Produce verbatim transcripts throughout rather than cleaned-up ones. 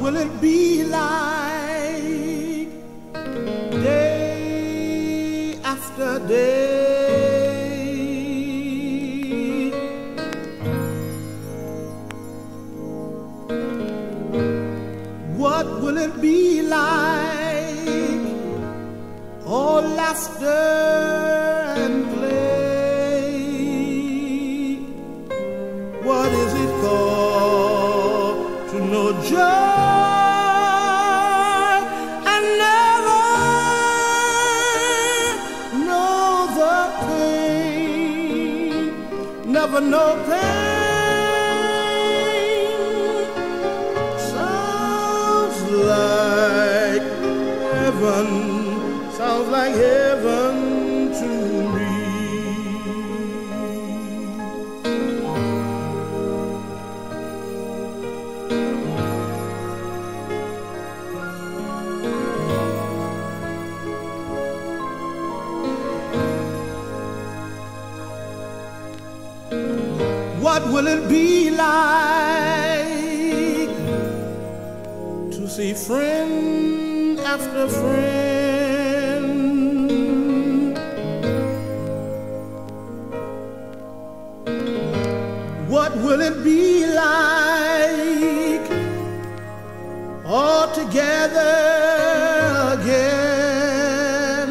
will it be like day after day? What will it be like? All laughter and play. What is it called to know joy and never know the pain? Never know pain. Sounds like heaven. Sounds like heaven to me. What will it be like to see friend after friend? What will it be like all together again?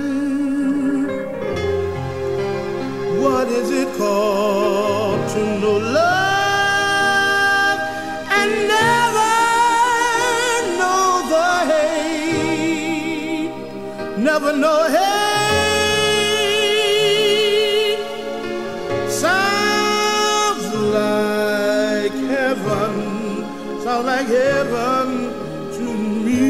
What is it called to know love and never know the hate? Never know hate. Sounds like heaven to me.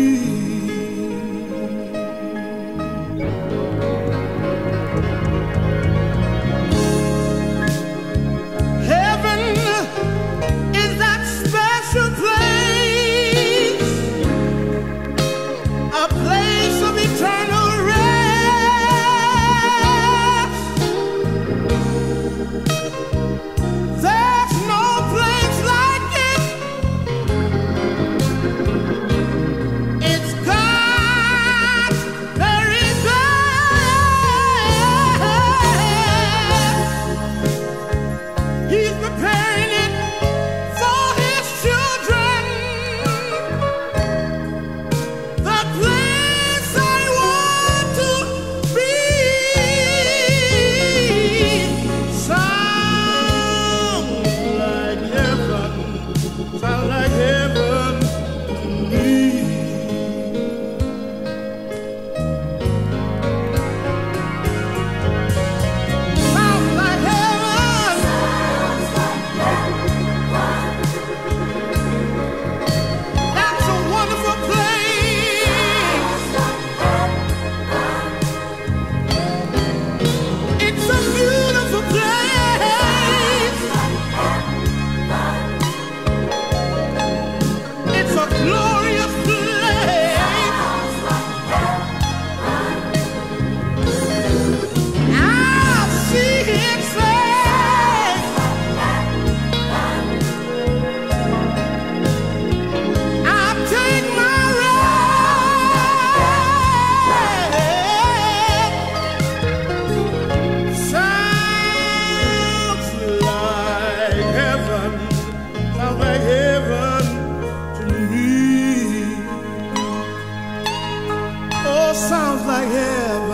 Heaven is that special place, a place of eternal rest. There's no place like it. It's God's very best. He's preparing it for His children. The place I want to be. Sounds like heaven. Sounds like heaven to me. Sounds like heaven. That's a wonderful place. It's a beautiful place. It's a glorious place. I'll see His face. I'll take my rest. Sounds like heaven. Sounds like heaven to me. Oh, sounds like heaven.